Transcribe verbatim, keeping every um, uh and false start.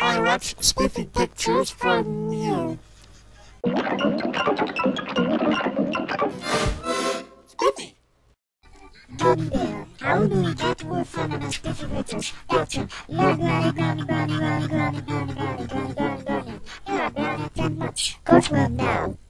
I watch Spiffy pictures from you. Spiffy! Gummy bear, how do we get more fun on the Spiffy pictures? Gotcha. Yeah, granny, granny, granny, granny, granny, granny, granny, granny, granny, granny. Yeah, granny, too much. Go to him now.